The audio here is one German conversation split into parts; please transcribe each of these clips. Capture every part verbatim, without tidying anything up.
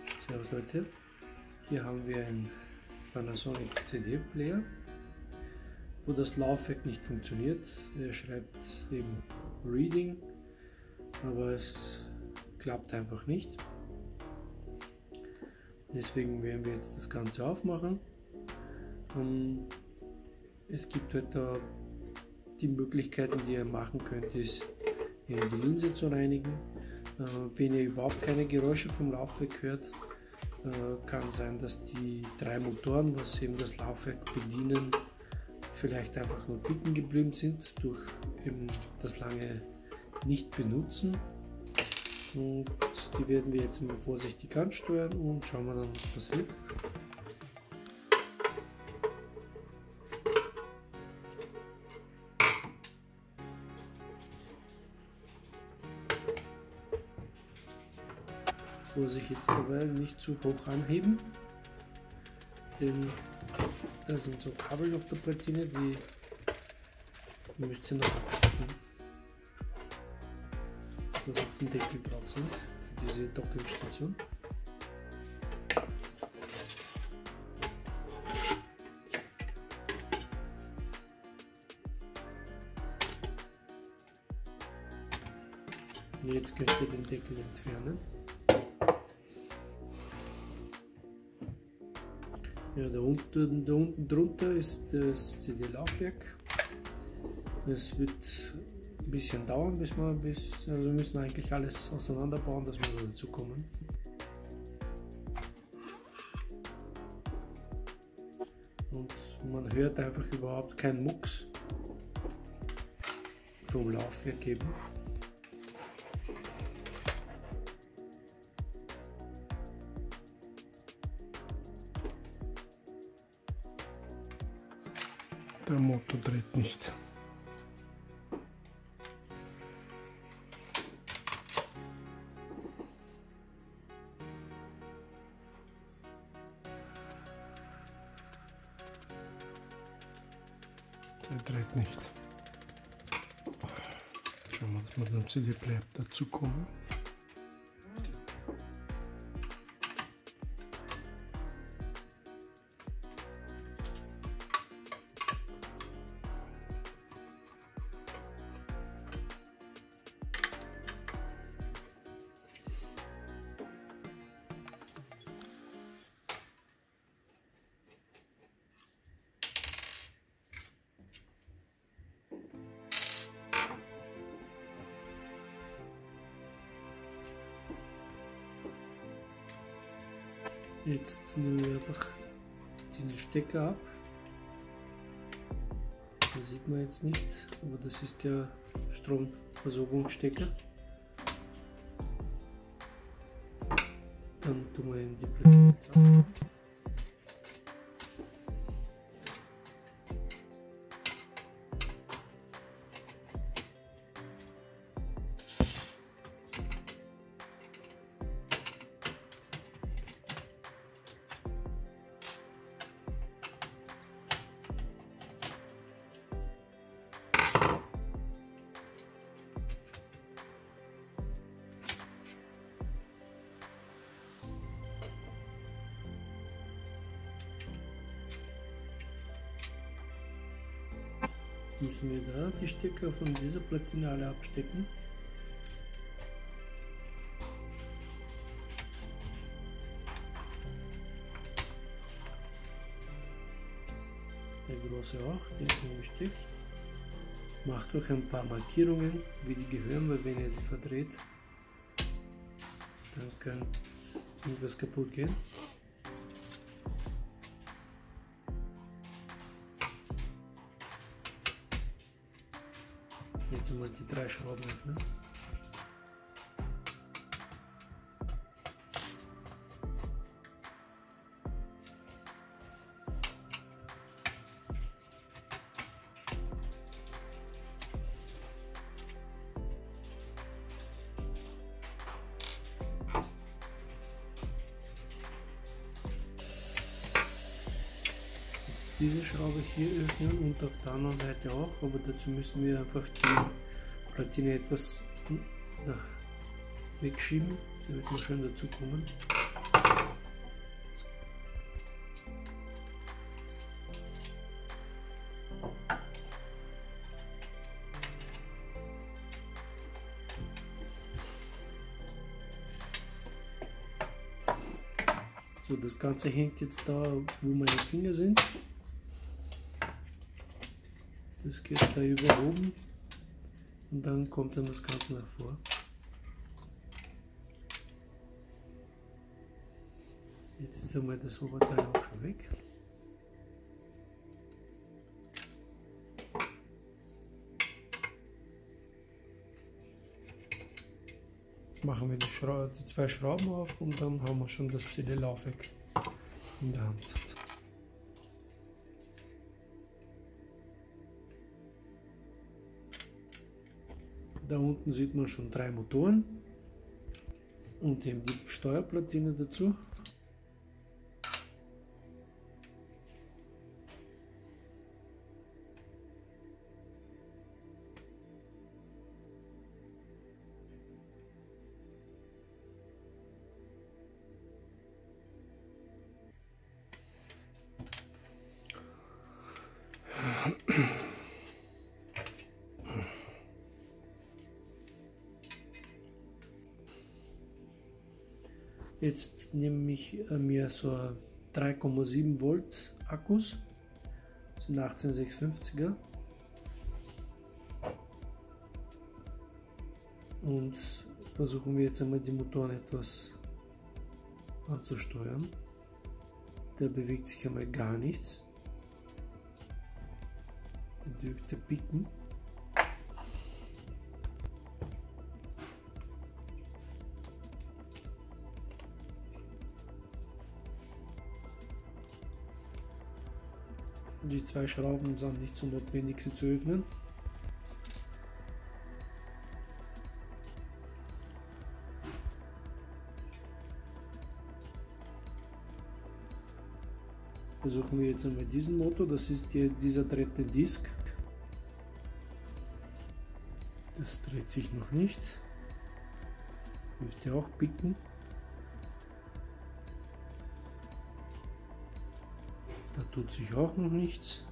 Servus Leute, hier haben wir einen Panasonic C D-Player, wo das Laufwerk nicht funktioniert. Er schreibt eben Reading, aber es klappt einfach nicht. Deswegen werden wir jetzt das Ganze aufmachen. Es gibt halt da die Möglichkeiten, die ihr machen könnt, ist eben die Linse zu reinigen. Wenn ihr überhaupt keine Geräusche vom Laufwerk hört, kann sein, dass die drei Motoren, was eben das Laufwerk bedienen, vielleicht einfach nur bicken geblieben sind durch eben das lange Nicht-Benutzen. Und die werden wir jetzt mal vorsichtig ansteuern und schauen wir dann, was passiert. Vorsicht jetzt dabei nicht zu hoch anheben, denn da sind so Kabel auf der Platine, die müsst ihr noch abstecken, was auf dem Deckel drauf sind, für diese Dockingstation. Jetzt könnt ihr den Deckel entfernen. Ja, da unten, da unten drunter ist das C D-Laufwerk. Es wird ein bisschen dauern, bis wir, bis, also wir müssen eigentlich alles auseinanderbauen, dass wir dazu kommen. Und man hört einfach überhaupt keinen Mucks vom Laufwerk eben. Der Motor dreht nicht. Der dreht nicht. Schauen wir, dass wir dem C D-Player dazu kommen. Jetzt nehmen wir einfach diesen Stecker ab. Das sieht man jetzt nicht, aber das ist der Stromversorgungsstecker. Dann tun wir in die Platine jetzt ab. Müssen wir da die Stecker von dieser Platine alle abstecken. Der große auch, der ist schon gesteckt. Macht euch ein paar Markierungen, wie die gehören, weil wenn ihr sie verdreht, dann kann irgendwas kaputt gehen. Jetzt mal die drei Schrauben öffnen. Diese Schraube hier öffnen und auf der anderen Seite auch, aber dazu müssen wir einfach die Platine etwas nach wegschieben, damit wir schön dazu kommen. So, das Ganze hängt jetzt da, wo meine Finger sind. Das geht da über oben und dann kommt dann das Ganze nach vor. Jetzt ist einmal das Oberteil auch schon weg. Jetzt machen wir die, Schra die zwei Schrauben auf und dann haben wir schon das C D-Laufwerk in der Hand. Da unten sieht man schon drei Motoren und eben die Steuerplatine dazu. Jetzt nehme ich mir so drei Komma sieben Volt Akkus, das sind achtzehn sechshundertfünfziger, und versuchen wir jetzt einmal die Motoren etwas anzusteuern. Da bewegt sich einmal gar nichts, der dürfte picken. Die zwei Schrauben sind nicht so notwendig, sie zu öffnen. Versuchen wir jetzt einmal diesen Motor, das ist die, dieser dritte Disk. Das dreht sich noch nicht. Dürfte auch picken. Da tut sich auch noch nichts.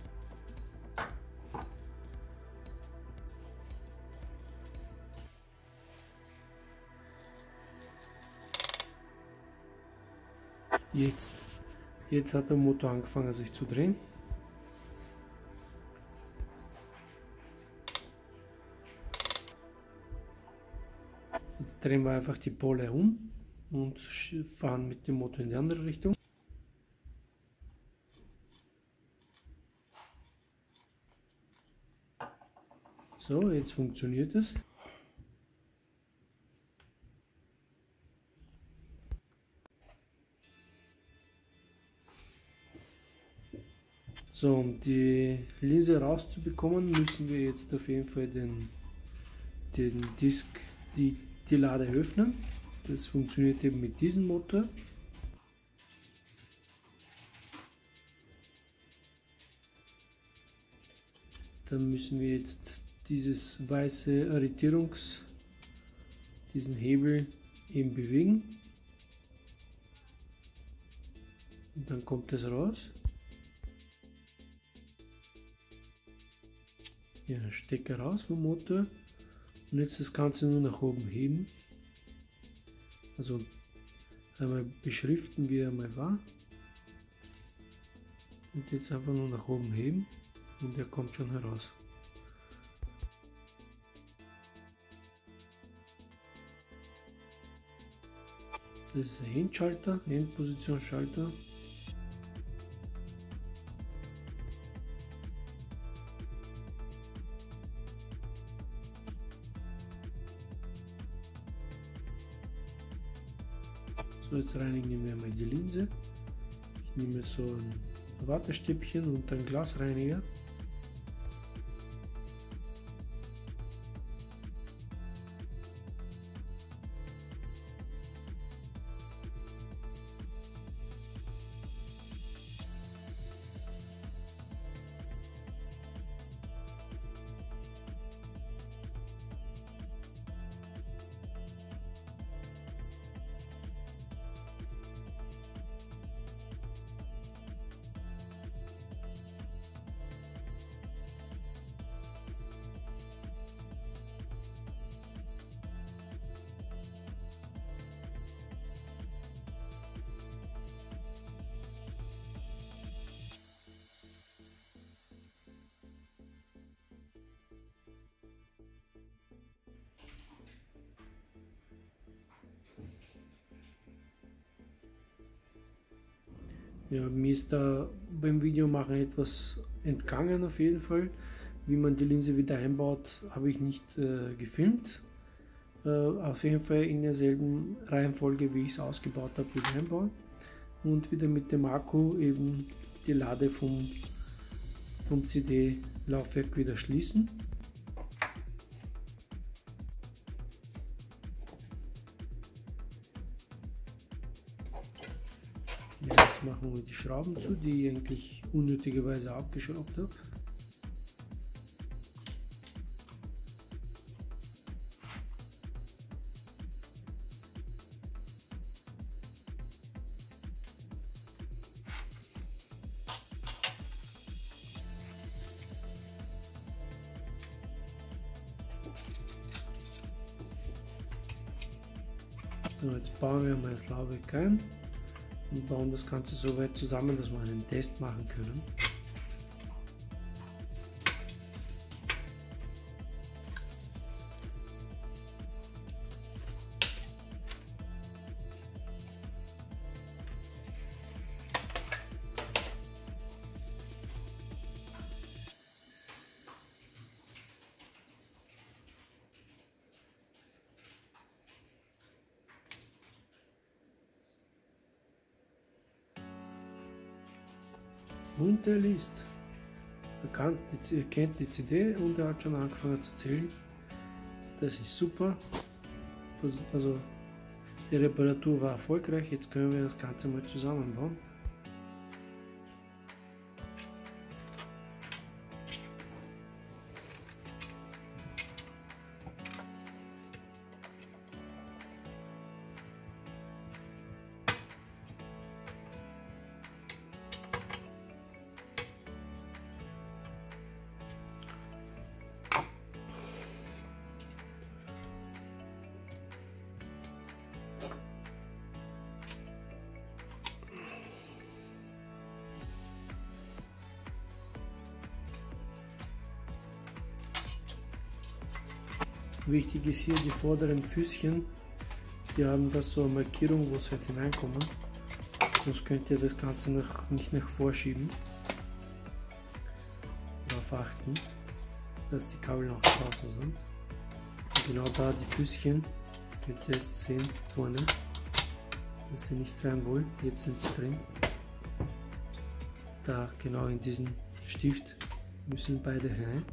Jetzt, jetzt hat der Motor angefangen sich zu drehen. Jetzt drehen wir einfach die Pole um und fahren mit dem Motor in die andere Richtung. So, jetzt funktioniert es. So, um die Linse rauszubekommen, müssen wir jetzt auf jeden Fall den, den Disk, die, die Lade öffnen. Das funktioniert eben mit diesem Motor. Dann müssen wir jetzt dieses weiße Arretierungs, diesen Hebel eben bewegen. Und dann kommt es raus. Ja, Stecker raus vom Motor. Und jetzt das Ganze nur nach oben heben. Also einmal beschriften, wie er mal war. Und jetzt einfach nur nach oben heben und er kommt schon heraus. Das ist ein Endschalter, Endpositionsschalter. So, jetzt reinigen wir mal die Linse. Ich nehme so ein Wattestäbchen und ein Glasreiniger. Ja, mir ist da beim Videomachen etwas entgangen auf jeden Fall. Wie man die Linse wieder einbaut, habe ich nicht äh, gefilmt. Äh, auf jeden Fall in derselben Reihenfolge, wie ich es ausgebaut habe, wieder einbauen. Und wieder mit dem Akku eben die Lade vom, vom C D-Laufwerk wieder schließen. Ja, jetzt machen wir die Schrauben zu, die ich eigentlich unnötigerweise abgeschraubt habe. So, jetzt bauen wir mal das Laufwerk ein und bauen das Ganze so weit zusammen, dass wir einen Test machen können. Und er liest. Er kennt die C D und er hat schon angefangen zu zählen. Das ist super. Also die Reparatur war erfolgreich. Jetzt können wir das Ganze mal zusammenbauen. Wichtig ist hier die vorderen Füßchen, die haben da so eine Markierung, wo sie halt hineinkommen, sonst könnt ihr das Ganze nach, nicht nach vorschieben. Darauf achten, dass die Kabel noch draußen sind. Und genau da die Füßchen, könnt ihr jetzt sehen, vorne, dass sie nicht rein wollen, jetzt sind sie drin. Da genau in diesen Stift müssen beide rein.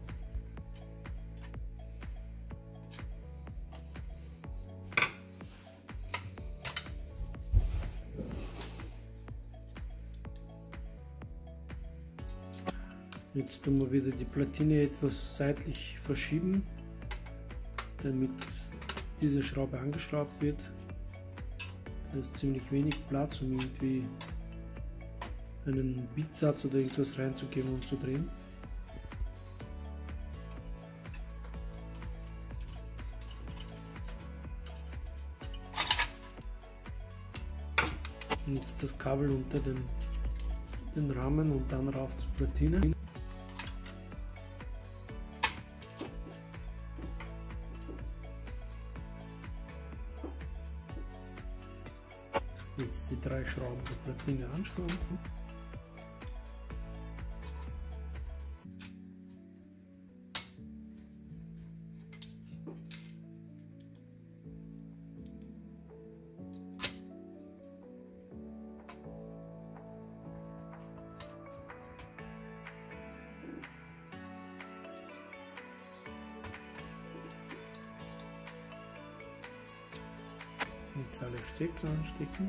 Jetzt tun wir wieder die Platine etwas seitlich verschieben, damit diese Schraube angeschraubt wird. Da ist ziemlich wenig Platz, um irgendwie einen Bitsatz oder irgendwas reinzugeben und zu drehen. Und jetzt das Kabel unter dem, den Rahmen und dann rauf zur Platine. Jetzt die drei Schrauben der Platine anschrauben. Jetzt alle Stecker anstecken.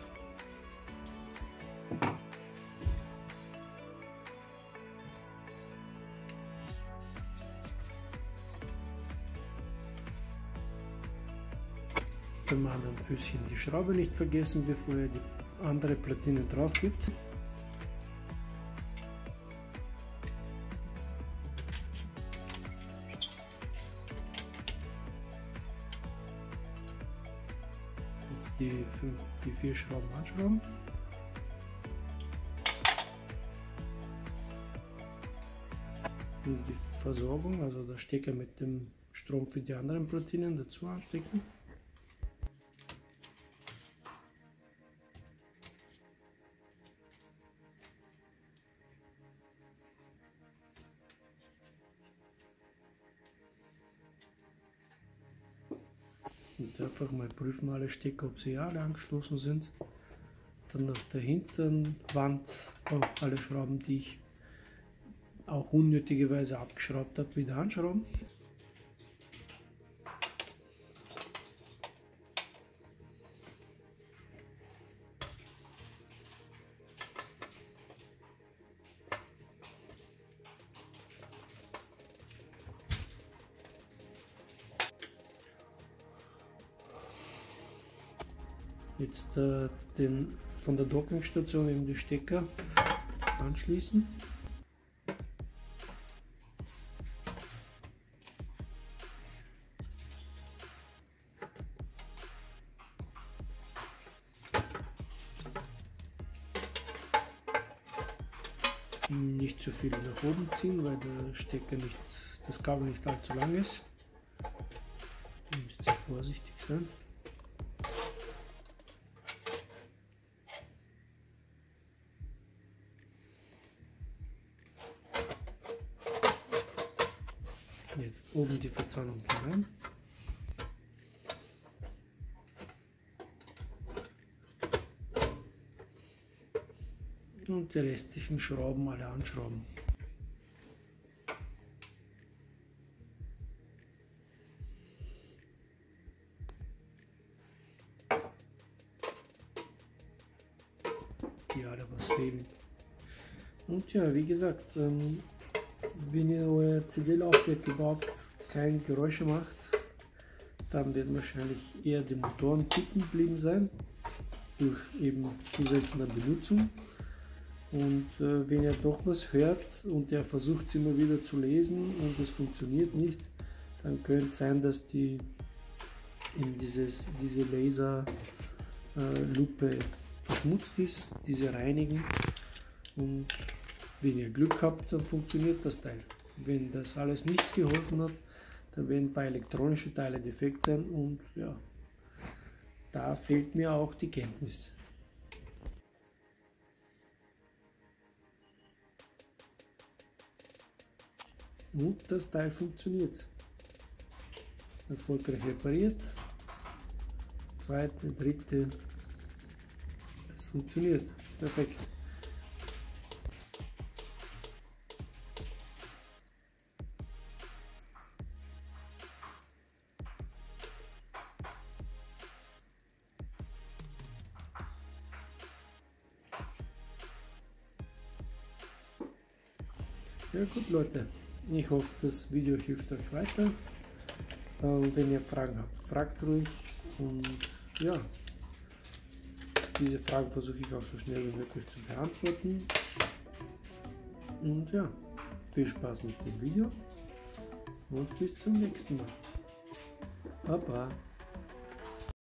Beim anderen Füßchen die Schraube nicht vergessen, bevor ihr die andere Platine drauf gibt. Jetzt die, fünf, die vier Schrauben anschrauben. Und die Versorgung, also der Stecker mit dem Strom für die anderen Platinen dazu anstecken. und einfach mal prüfen alle Stecker, ob sie alle angeschlossen sind. Dann auf der hinteren Wand auch alle Schrauben, die ich auch unnötigerweise abgeschraubt habe, wieder anschrauben. Jetzt äh, den von der Dockingstation eben die Stecker anschließen. Nicht zu viel nach oben ziehen, weil der Stecker nicht, das Kabel nicht allzu lang ist. Da müsst ihr vorsichtig sein. Jetzt oben die Verzahnung hinein. Und die restlichen Schrauben alle anschrauben. Die alle was fehlen. Und ja, wie gesagt, ähm, wenn ihr euer C D-Laufwerk überhaupt kein Geräusche macht, dann wird wahrscheinlich eher die Motoren ticken geblieben sein, durch eben zu seltener Benutzung. Und äh, wenn ihr doch was hört und ihr versucht es immer wieder zu lesen und es funktioniert nicht, dann könnte es sein, dass die in dieses, diese Laserlupe äh, verschmutzt ist, diese reinigen. Und wenn ihr Glück habt, dann funktioniert das Teil. Wenn das alles nichts geholfen hat, dann werden ein paar elektronische Teile defekt sein und ja, da fehlt mir auch die Kenntnis. Und das Teil funktioniert. Erfolgreich repariert. Zweite, dritte. Es funktioniert. Perfekt. Ja gut Leute, ich hoffe das Video hilft euch weiter. Ähm, wenn ihr Fragen habt, fragt ruhig und ja, diese Fragen versuche ich auch so schnell wie möglich zu beantworten. Und ja, viel Spaß mit dem Video und bis zum nächsten Mal. Baba.